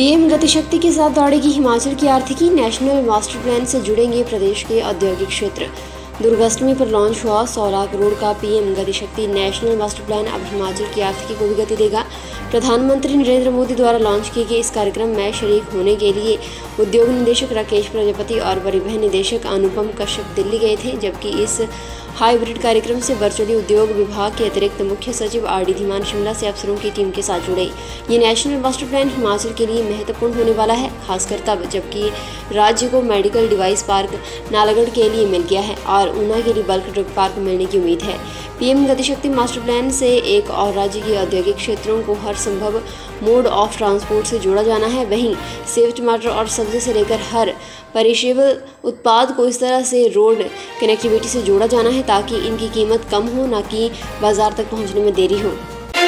PM Gatishakti के साथ दौड़ेगी हिमाचल की आर्थिकी। नेशनल मास्टर प्लान से जुड़ेंगे प्रदेश के औद्योगिक क्षेत्र। दुर्गाष्टमी पर लॉन्च हुआ 100 लाख करोड़ का PM Gati Shakti national master plan अब हिमाचल की आर्थिकी को भी गति देगा। प्रधानमंत्री नरेंद्र मोदी द्वारा लॉन्च किए गए इस कार्यक्रम में शरीक होने के लिए उद्योग निदेशक राकेश प्रजापति और परिवहन निदेशक अनुपम कश्यप दिल्ली गए थे, जबकि इस हाइब्रिड कार्यक्रम से वर्चुअली उद्योग विभाग के अतिरिक्त मुख्य सचिव आर.डी. धीमान शिमला से अफसरों की टीम के साथ जुड़े। ये नेशनल मास्टर प्लान हिमाचल के लिए महत्वपूर्ण होने वाला है, खासकर तब जबकि राज्य को मेडिकल डिवाइस पार्क नालागढ़ के लिए मिल गया है और ऊना के लिए बल्क ड्रग पार्क मिलने की उम्मीद है। पीएम गतिशक्ति मास्टर प्लान से एक और राज्य के औद्योगिक क्षेत्रों को हर संभव मोड ऑफ ट्रांसपोर्ट से जोड़ा जाना है। वहीं सेब, टमाटर और सब्जी से लेकर हर पेरिशेबल उत्पाद को इस तरह से रोड कनेक्टिविटी से जोड़ा जाना है ताकि इनकी कीमत कम हो, न कि बाजार तक पहुंचने में देरी हो।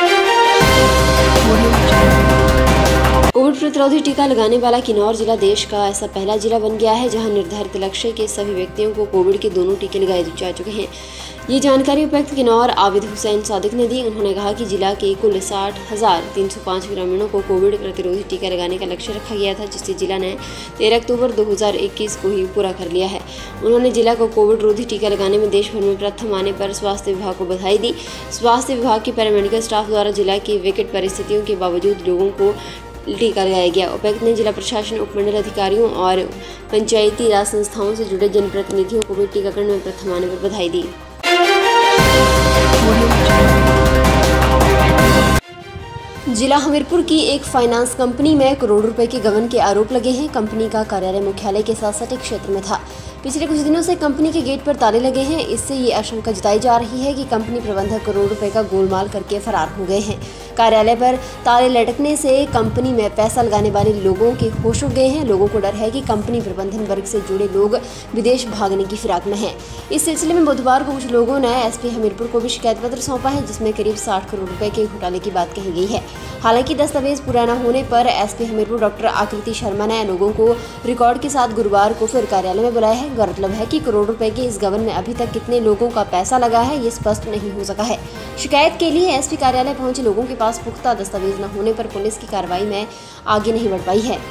कोविड प्रतिरोधी टीका लगाने वाला किन्नौर जिला देश का ऐसा पहला जिला बन गया है जहां निर्धारित लक्ष्य के सभी व्यक्तियों को कोविड के दोनों टीके लगाए जा चुके हैं। ये जानकारी उपायुक्त किन्नौर आबिद हुसैन सादिक ने दी। उन्होंने कहा कि जिला के कुल 60,305 ग्रामीणों को कोविड प्रतिरोधी टीका लगाने का लक्ष्य रखा गया था, जिसे जिला ने 13 अक्टूबर 2021 को ही पूरा कर लिया है। उन्होंने जिला को कोविड रोधी टीका लगाने में देश भर में प्रथम आने पर स्वास्थ्य विभाग को बधाई दी। स्वास्थ्य विभाग के पैरामेडिकल स्टाफ द्वारा जिला की विकट परिस्थितियों के बावजूद लोगों को टीका लगाया गया। उपायुक्त ने जिला प्रशासन, उपमंडल अधिकारियों और पंचायती राज संस्थाओं से जुड़े जनप्रतिनिधियों को भी टीकाकरण में प्रथम आने पर बधाई दी। जिला हमीरपुर की एक फाइनेंस कंपनी में करोड़ रुपए के गबन के आरोप लगे हैं। कंपनी का कार्यालय मुख्यालय के साथ सटे क्षेत्र में था। पिछले कुछ दिनों से कंपनी के गेट पर ताले लगे हैं। इससे ये आशंका जताई जा रही है कि कंपनी प्रबंधक करोड़ रुपए का गोलमाल करके फरार हो गए हैं। कार्यालय पर ताले लटकने से कंपनी में पैसा लगाने वाले लोगों के होश उड़ गए हैं। लोगों को डर है कि कंपनी प्रबंधन वर्ग से जुड़े लोग विदेश भागने की फिराक में हैं। इस सिलसिले में बुधवार को कुछ लोगों ने एसपी हमीरपुर को भी शिकायत पत्र सौंपा है, जिसमें करीब 60 करोड़ रुपए के घोटाले की बात कही गई है। हालांकि दस्तावेज पूरा न होने पर एसपी हमीरपुर डॉक्टर आकृति शर्मा ने लोगों को रिकॉर्ड के साथ गुरुवार को फिर कार्यालय में बुलाया है। गौरतलब है कि करोड़ रुपए के इस गबन में अभी तक कितने लोगों का पैसा लगा है, ये स्पष्ट नहीं हो सका है। शिकायत के लिए एसपी कार्यालय पहुंचे लोगों के पास पुख्ता दस्तावेज न होने पर पुलिस की कार्रवाई में आगे नहीं बढ़ पाई है।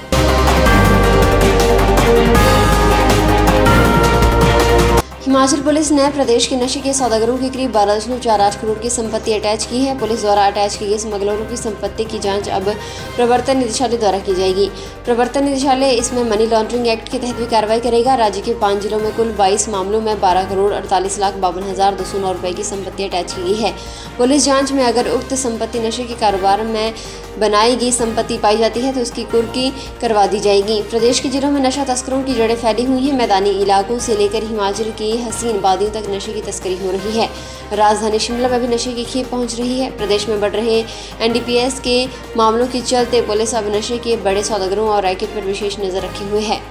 हिमाचल पुलिस ने प्रदेश के नशे के सौदागरों की करीब 12.48 करोड़ की संपत्ति अटैच की है। पुलिस द्वारा अटैच की गई स्मगलरों की संपत्ति की जांच अब प्रवर्तन निदेशालय द्वारा की जाएगी। प्रवर्तन निदेशालय इसमें मनी लॉन्ड्रिंग एक्ट के तहत भी कार्रवाई करेगा। राज्य के 5 जिलों में कुल 22 मामलों में 12,48,52,209 रुपए की संपत्ति अटैच की गई है। पुलिस जाँच में अगर उक्त संपत्ति नशे के कारोबार में बनाई गई संपत्ति पाई जाती है तो उसकी कुर्की करवा दी जाएगी। प्रदेश के जिलों में नशा तस्करों की जड़ें फैली हुई हैं। मैदानी इलाकों से लेकर हिमाचल की हसीन वादियों तक नशे की तस्करी हो रही है। राजधानी शिमला में भी नशे की खेप पहुंच रही है। प्रदेश में बढ़ रहे एनडीपीएस के मामलों के चलते पुलिस अब नशे के बड़े सौदागरों और रैकेट पर विशेष नजर रखे हुए है।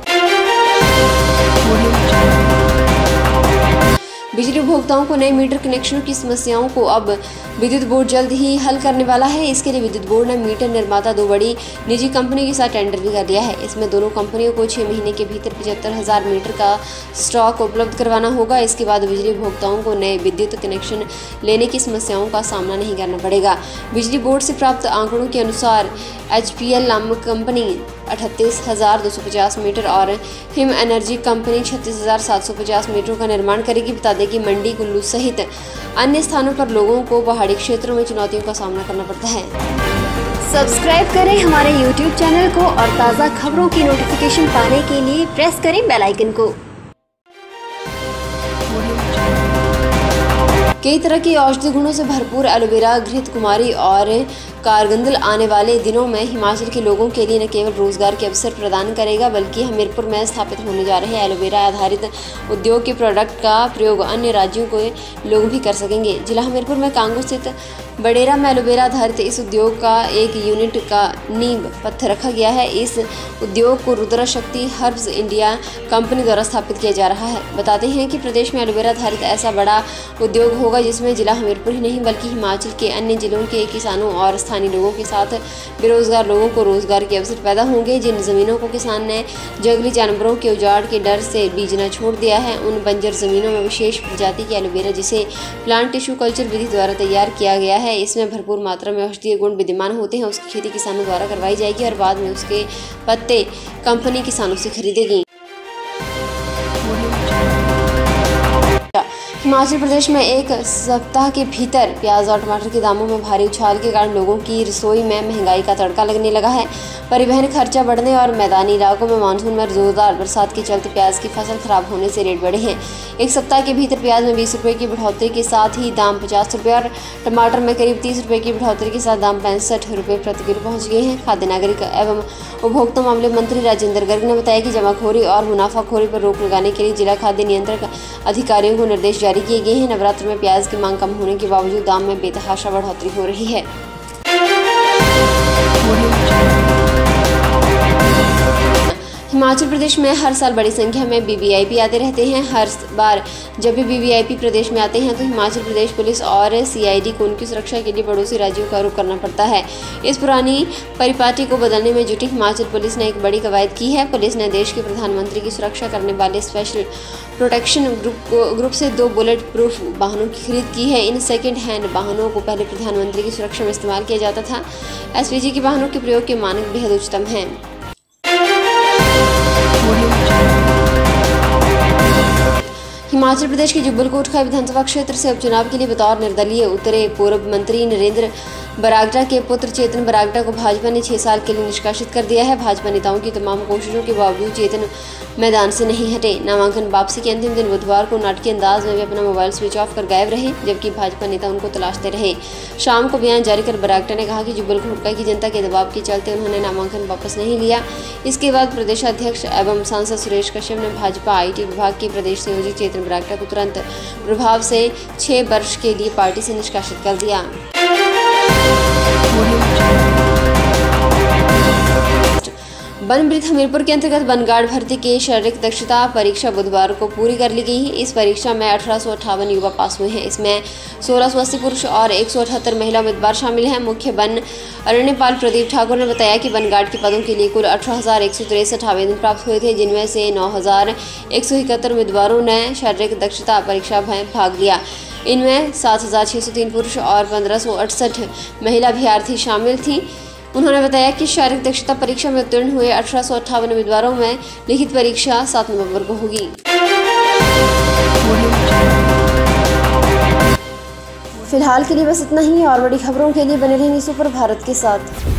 बिजली उपभोक्ताओं को नए मीटर कनेक्शनों की समस्याओं को अब विद्युत बोर्ड जल्द ही हल करने वाला है। इसके लिए विद्युत बोर्ड ने मीटर निर्माता 2 बड़ी निजी कंपनियों के साथ टेंडर भी कर लिया है। इसमें दोनों कंपनियों को 6 महीने के भीतर 75,000 मीटर का स्टॉक उपलब्ध करवाना होगा। इसके बाद बिजली उपभोक्ताओं को नए विद्युत कनेक्शन लेने की समस्याओं का सामना नहीं करना पड़ेगा। बिजली बोर्ड से प्राप्त आंकड़ों के अनुसार HPL नामक कंपनी 38,250 मीटर और हिम एनर्जी कंपनी 36,750 मीटरों का निर्माण करेगी। बता दें कि मंडी, कुल्लू सहित अन्य स्थानों पर लोगों को पहाड़ी क्षेत्रों में चुनौतियों का सामना करना पड़ता है। सब्सक्राइब करें हमारे YouTube चैनल को और ताज़ा खबरों की नोटिफिकेशन पाने के लिए प्रेस करें बेल आइकन को। कई तरह के औषधि गुणों से भरपूर एलोवेरा घृत कुमारी और कारगंदल आने वाले दिनों में हिमाचल के लोगों के लिए न केवल रोजगार के अवसर प्रदान करेगा बल्कि हमीरपुर में स्थापित होने जा रहे एलोवेरा आधारित उद्योग के प्रोडक्ट का प्रयोग अन्य राज्यों के लोग भी कर सकेंगे। जिला हमीरपुर में कांगो स्थित बडेरा में एलोवेरा आधारित इस उद्योग का एक यूनिट का नींव पत्थर रखा गया है। इस उद्योग को रुद्रा शक्ति हर्ब्स इंडिया कंपनी द्वारा स्थापित किया जा रहा है। बताते हैं कि प्रदेश में एलोवेरा आधारित ऐसा बड़ा उद्योग होगा होगा, जिसमें जिला हमीरपुर ही नहीं बल्कि हिमाचल के अन्य जिलों के किसानों और स्थानीय लोगों के साथ बेरोजगार लोगों को रोजगार के अवसर पैदा होंगे। जिन जमीनों को किसान ने जंगली जानवरों के उजाड़ के डर से बीजना छोड़ दिया है, उन बंजर जमीनों में विशेष प्रजाति की एलोवेरा, जिसे प्लांट टिश्यू कल्चर विधि द्वारा तैयार किया गया है, इसमें भरपूर मात्रा में औषधीय गुण विद्यमान होते हैं, उसकी खेती किसानों द्वारा करवाई जाएगी और बाद में उसके पत्ते कंपनी किसानों से खरीदेगी। हिमाचल प्रदेश में एक सप्ताह के भीतर प्याज और टमाटर के दामों में भारी उछाल के कारण लोगों की रसोई में महंगाई का तड़का लगने लगा है। परिवहन खर्चा बढ़ने और मैदानी इलाकों में मानसून में जोरदार बरसात के चलते प्याज की फसल खराब होने से रेट बढ़े हैं। एक सप्ताह के भीतर प्याज में 20 रुपये की बढ़ोतरी के साथ ही दाम 50 रुपये और टमाटर में करीब 30 रुपये की बढ़ोतरी के साथ दाम 65 रुपये प्रति किलो पहुँच गए हैं। खाद्य नागरिक एवं उपभोक्ता मामले मंत्री राजेंद्र गर्ग ने बताया कि जमाखोरी और मुनाफाखोरी पर रोक लगाने के लिए जिला खाद्य नियंत्रक अधिकारियों को निर्देश जारी किए गए हैं। नवरात्र में प्याज की मांग कम होने के बावजूद दाम में बेतहाशा बढ़ोतरी हो रही है। हिमाचल प्रदेश में हर साल बड़ी संख्या में वीवीआईपी आते रहते हैं। हर बार जब भी वीवीआईपी प्रदेश में आते हैं तो हिमाचल प्रदेश पुलिस और सीआईडी को उनकी सुरक्षा के लिए पड़ोसी राज्यों का रुख करना पड़ता है। इस पुरानी परिपाटी को बदलने में जुटी हिमाचल पुलिस ने एक बड़ी कवायद की है। पुलिस ने देश के प्रधानमंत्री की सुरक्षा करने वाले स्पेशल प्रोटेक्शन ग्रुप से 2 बुलेट प्रूफ वाहनों की खरीद की है। इन सेकेंड हैंड वाहनों को पहले प्रधानमंत्री की सुरक्षा में इस्तेमाल किया जाता था। एसपीजी के वाहनों के प्रयोग के मानक बेहद उच्चतम हैं। हिमाचल प्रदेश के जुब्बल कोटखाई विधानसभा क्षेत्र से उपचुनाव के लिए बतौर निर्दलीय उतरे पूर्व मंत्री नरेंद्र बरागटा के पुत्र चेतन बरागटा को भाजपा ने 6 साल के लिए निष्कासित कर दिया है। भाजपा नेताओं की तमाम कोशिशों के बावजूद चेतन मैदान से नहीं हटे। नामांकन वापसी के अंतिम दिन बुधवार को नाटकीय अंदाज में वे अपना मोबाइल स्विच ऑफ कर गायब रहे, जबकि भाजपा नेता उनको तलाशते रहे। शाम को बयान जारी कर बरागटा ने कहा कि जुब्बल कोटखाई की जनता के दबाव के चलते उन्होंने नामांकन वापस नहीं लिया। इसके बाद प्रदेशाध्यक्ष एवं सांसद सुरेश कश्यप ने भाजपा आईटी विभाग के प्रदेश संयोजक चेतन बरागटा को तुरंत प्रभाव से 6 वर्ष के लिए पार्टी से निष्कासित कर दिया। बनब्रीथ हमीरपुर के अंतर्गत बनगाड़ भर्ती के शारीरिक दक्षता परीक्षा बुधवार को पूरी कर ली गई। इस परीक्षा में 1858 युवा पास हुए हैं। इसमें 1680 पुरुष और 178 महिला उम्मीदवार शामिल हैं। मुख्य वन अरण्यपाल प्रदीप ठाकुर ने बताया कि बनगाड़ के पदों के लिए कुल 18,163 आवेदन प्राप्त हुए थे, जिनमें से 9,171 उम्मीदवारों ने शारीरिक दक्षता परीक्षा में भाग लिया। इनमें 7,603 पुरुष और 1,568 महिला अभ्यर्थी शामिल थीं। उन्होंने बताया कि शारीरिक दक्षता परीक्षा में उत्तीर्ण हुए 1858 उम्मीदवारों में लिखित परीक्षा 7 नवंबर को होगी। फिलहाल के लिए बस इतना ही। और बड़ी खबरों के लिए बने रहेंगे सुपर भारत के साथ।